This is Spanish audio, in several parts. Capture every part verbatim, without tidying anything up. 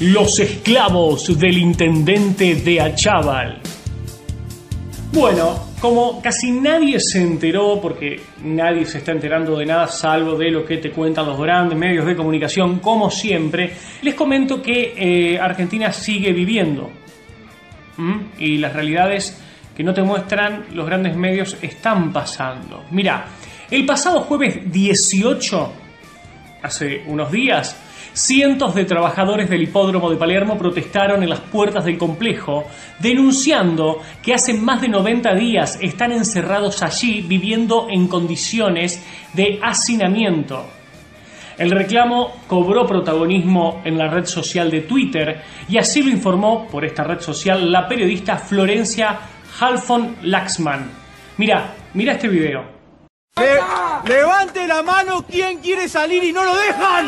Los esclavos del intendente de Achával. Bueno, como casi nadie se enteró, porque nadie se está enterando de nada salvo de lo que te cuentan los grandes medios de comunicación, como siempre, les comento que eh, Argentina sigue viviendo. ¿Mm? Y las realidades que no te muestran los grandes medios están pasando. Mirá, el pasado jueves dieciocho, hace unos días, cientos de trabajadores del hipódromo de Palermo protestaron en las puertas del complejo, denunciando que hace más de noventa días están encerrados allí viviendo en condiciones de hacinamiento. El reclamo cobró protagonismo en la red social de Twitter y así lo informó por esta red social la periodista Florencia Halfon-Laxman. Mira, mira este video. Le, levante la mano quien quiere salir y no lo dejan.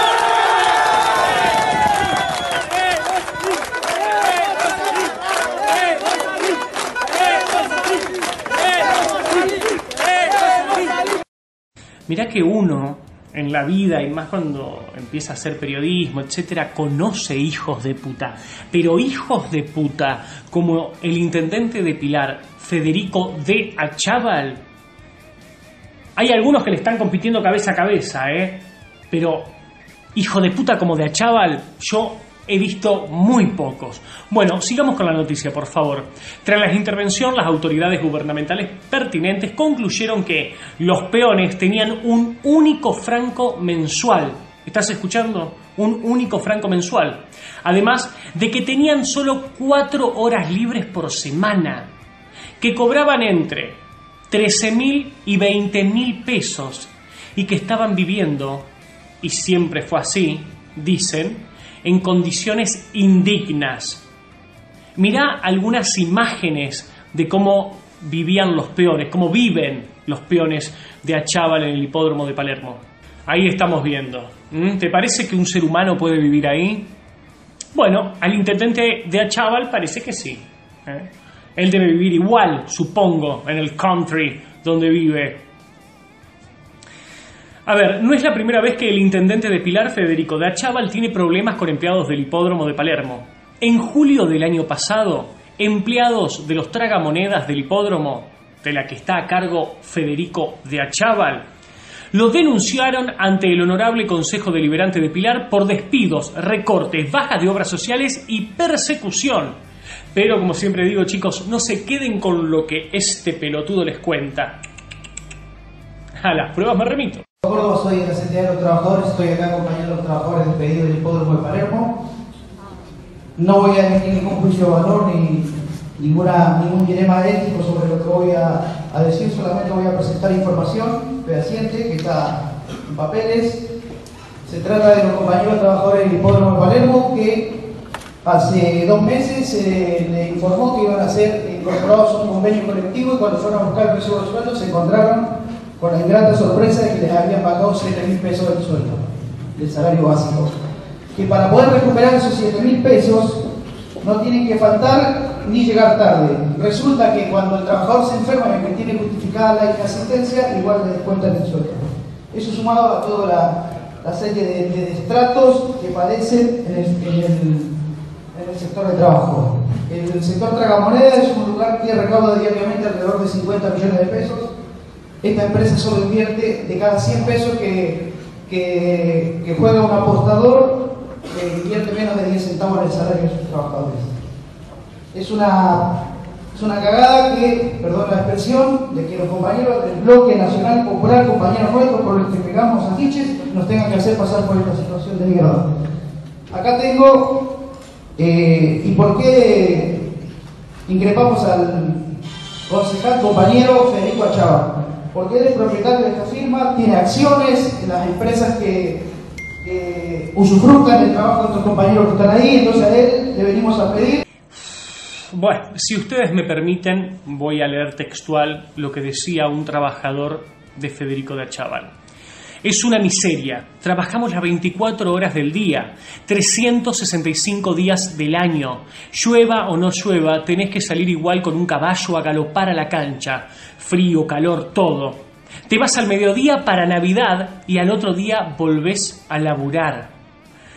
Mirá que uno en la vida, y más cuando empieza a hacer periodismo, etcétera, conoce hijos de puta. Pero hijos de puta como el intendente de Pilar, Federico de Achával, hay algunos que le están compitiendo cabeza a cabeza, ¿eh? Pero hijo de puta como de Achával, yo he visto muy pocos. Bueno, sigamos con la noticia, por favor. Tras la intervención, las autoridades gubernamentales pertinentes concluyeron que los peones tenían un único franco mensual. ¿Estás escuchando? Un único franco mensual. Además de que tenían solo cuatro horas libres por semana, que cobraban entre trece mil y veinte mil pesos y que estaban viviendo, y siempre fue así, dicen, en condiciones indignas. Mirá algunas imágenes de cómo vivían los peones, cómo viven los peones de Achával en el hipódromo de Palermo. Ahí estamos viendo. ¿Mm? ¿Te parece que un ser humano puede vivir ahí? Bueno, al intendente de Achával parece que sí. ¿eh? Él debe vivir igual, supongo, en el country donde vive. A ver, no es la primera vez que el intendente de Pilar, Federico de Achával, tiene problemas con empleados del hipódromo de Palermo. En julio del año pasado, empleados de los tragamonedas del hipódromo, de la que está a cargo Federico de Achával, lo denunciaron ante el Honorable Consejo Deliberante de Pilar por despidos, recortes, bajas de obras sociales y persecución. Pero, como siempre digo, chicos, no se queden con lo que este pelotudo les cuenta. A las pruebas me remito. Córdoba, soy representante de los trabajadores, estoy acá acompañando a los trabajadores despedidos del hipódromo de Palermo. No voy a emitir ningún juicio de valor ni ninguna, ningún dilema ético sobre lo que voy a, a decir, solamente voy a presentar información fehaciente que está en papeles. Se trata de los compañeros trabajadores del hipódromo de Palermo que hace dos meses se eh, le informó que iban a ser incorporados a un convenio colectivo y cuando fueron a buscar el precio de los sueldos se encontraron con la ingrata sorpresa de que les habían pagado siete mil pesos del sueldo, del salario básico. Que para poder recuperar esos siete mil pesos no tienen que faltar ni llegar tarde. Resulta que cuando el trabajador se enferma y que tiene justificada la inasistencia, igual le descuentan el sueldo. Eso sumado a toda la, la serie de, de destratos que padecen en el, en, el, en el sector de trabajo. El, el sector tragamonedas es un lugar que recauda diariamente alrededor de cincuenta millones de pesos. Esta empresa solo invierte de cada cien pesos que, que, que juega un apostador, eh, invierte menos de diez centavos en el salario de sus trabajadores. Es una, es una cagada que, perdón la expresión, de que los compañeros del Bloque Nacional Popular, compañeros nuestros por los que pegamos afiches, nos tengan que hacer pasar por esta situación de mierda. Acá tengo, eh, ¿y por qué increpamos al concejal compañero Federico Achával? Porque él es propietario de esta firma, tiene acciones en las empresas que, que usufructan del trabajo de nuestros compañeros que están ahí, entonces a él le venimos a pedir. Bueno, si ustedes me permiten, voy a leer textual lo que decía un trabajador de Federico de Achával. Es una miseria, trabajamos las veinticuatro horas del día, trescientos sesenta y cinco días del año. Llueva o no llueva, tenés que salir igual con un caballo a galopar a la cancha. Frío, calor, todo. Te vas al mediodía para Navidad y al otro día volvés a laburar.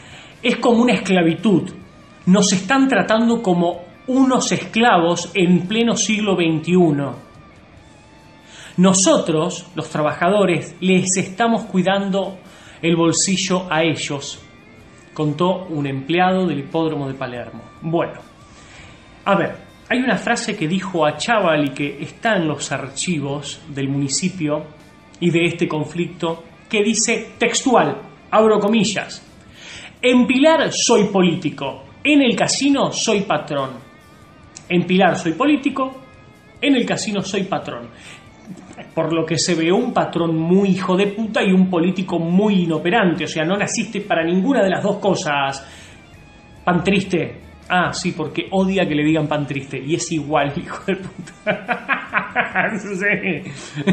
es como una esclavitud. Nos están tratando como unos esclavos en pleno siglo veintiuno. Nosotros, los trabajadores, les estamos cuidando el bolsillo a ellos, contó un empleado del hipódromo de Palermo. Bueno, a ver, hay una frase que dijo Achával y que está en los archivos del municipio y de este conflicto, que dice textual, abro comillas: en Pilar soy político, en el casino soy patrón. En Pilar soy político, en el casino soy patrón. Por lo que se ve, un patrón muy hijo de puta y un político muy inoperante. O sea, no naciste para ninguna de las dos cosas. Pan triste. Ah, sí, porque odia que le digan pan triste. Y es igual, hijo de puta. Sí.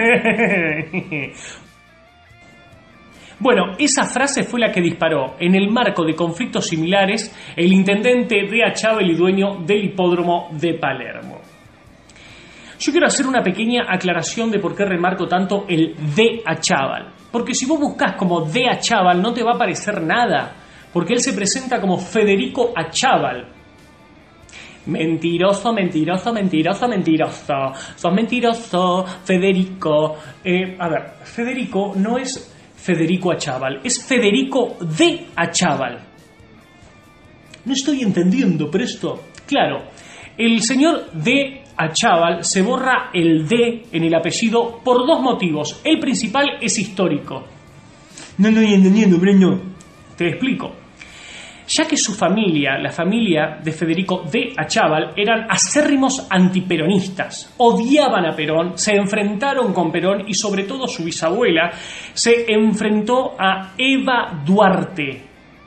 Bueno, esa frase fue la que disparó, en el marco de conflictos similares, el intendente de Achával y dueño del hipódromo de Palermo. Yo quiero hacer una pequeña aclaración de por qué remarco tanto el de Achával. Porque si vos buscás como de Achával no te va a aparecer nada, porque él se presenta como Federico Achával. Mentiroso, mentiroso, mentiroso, mentiroso. Sos mentiroso, Federico. Eh, a ver, Federico no es Federico Achával, es Federico de Achával. No estoy entendiendo, pero esto, claro, el señor de Achával se borra el de en el apellido por dos motivos. El principal es histórico. No estoy entendiendo, Breño. Te explico. Ya que su familia, la familia de Federico de Achával, eran acérrimos antiperonistas, odiaban a Perón, se enfrentaron con Perón y sobre todo su bisabuela se enfrentó a Eva Duarte,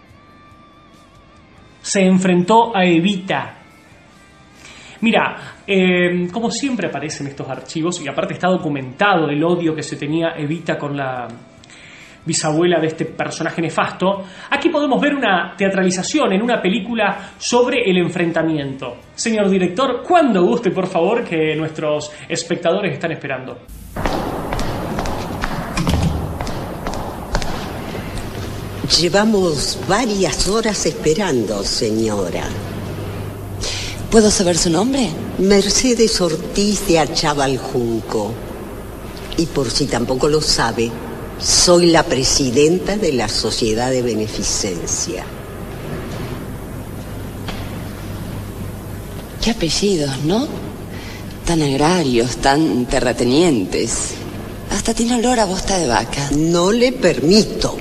se enfrentó a Evita. Mira, eh, como siempre aparecen estos archivos, y aparte está documentado el odio que se tenía Evita con la bisabuela de este personaje nefasto, aquí podemos ver una teatralización en una película sobre el enfrentamiento. Señor director, cuando guste, por favor, que nuestros espectadores están esperando. Llevamos varias horas esperando, señora. ¿Puedo saber su nombre? Mercedes Ortiz de Achával Junco. Y por si tampoco lo sabe, soy la presidenta de la Sociedad de Beneficencia. Qué apellidos, ¿no? Tan agrarios, tan terratenientes. Hasta tiene olor a bosta de vaca. No le permito.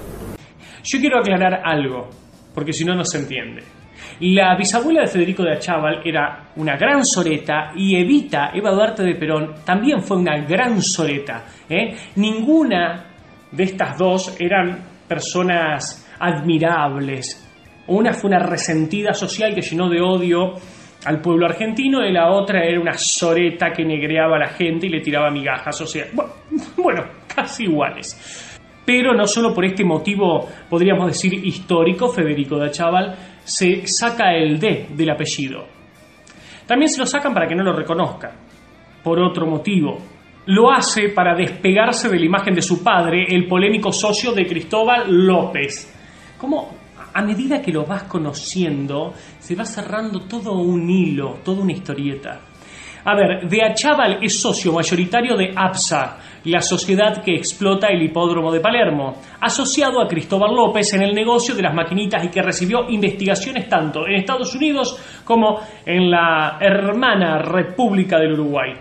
Yo quiero aclarar algo, porque si no, no se entiende. La bisabuela de Federico de Achával era una gran soreta y Evita, Eva Duarte de Perón, también fue una gran soreta, ¿eh? Ninguna de estas dos eran personas admirables. Una fue una resentida social que llenó de odio al pueblo argentino y la otra era una soreta que negreaba a la gente y le tiraba migajas. O sea, bueno, bueno, casi iguales. Pero no solo por este motivo, podríamos decir histórico, Federico de Achával se saca el D del apellido. También se lo sacan para que no lo reconozcan, por otro motivo. Lo hace para despegarse de la imagen de su padre, el polémico socio de Cristóbal López. Como a medida que lo vas conociendo, se va cerrando todo un hilo, toda una historieta. A ver, de Achával es socio mayoritario de APSA, la sociedad que explota el hipódromo de Palermo, asociado a Cristóbal López en el negocio de las maquinitas y que recibió investigaciones tanto en Estados Unidos como en la hermana República del Uruguay.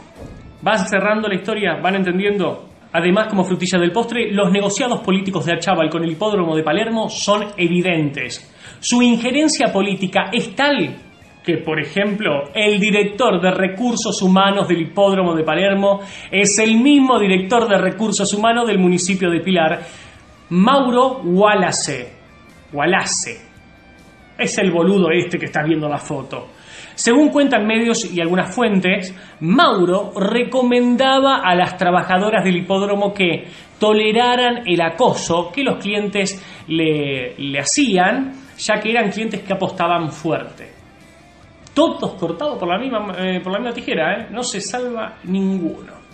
¿Vas cerrando la historia? ¿Van entendiendo? Además, como frutilla del postre, los negociados políticos de Achával con el hipódromo de Palermo son evidentes. Su injerencia política es tal que, por ejemplo, el director de recursos humanos del hipódromo de Palermo es el mismo director de recursos humanos del municipio de Pilar, Mauro Wallace. Wallace. Es el boludo este que estás viendo en la foto. Según cuentan medios y algunas fuentes, Mauro recomendaba a las trabajadoras del hipódromo que toleraran el acoso que los clientes le, le hacían, ya que eran clientes que apostaban fuerte. Todos cortados por la misma, eh, por la misma tijera, ¿eh? No se salva ninguno.